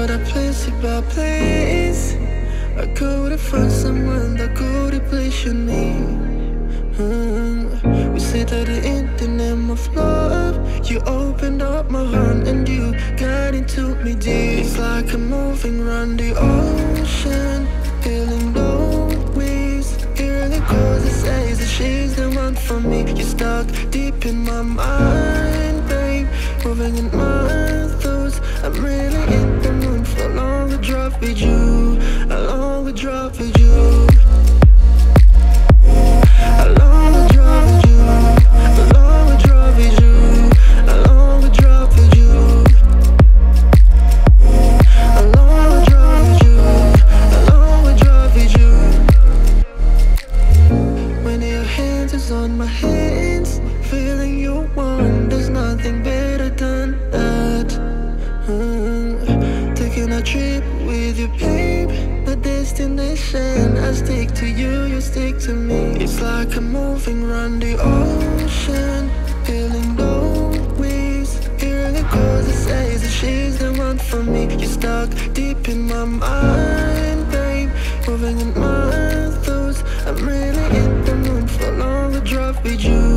what I place it by place. I couldn't find someone that could replace your need. We sit at the ending of love. You opened up my heart and you got into me deep. It's like I'm moving around the ocean, feeling no waves. Hearing it goes, it says that she's the one for me. You're stuck deep in my mind, babe, moving in my thoughts. I'm really in the mood for a longer drive with you, a longer drive with you. A longer drive with you, a longer drive with you, a longer drive with you. A longer drive with you, a longer drive with you. When your hands is on my hands, feeling you warm, there's nothing better than that. Taking a trip with you, babe, the destination. I stick to you, you stick to me. It's like I'm moving around the ocean, feeling no waves. Hearing it goes, it says that she's the one for me. You're stuck deep in my mind, babe, moving in my thoughts. I'm really in the mood for a longer drive with you.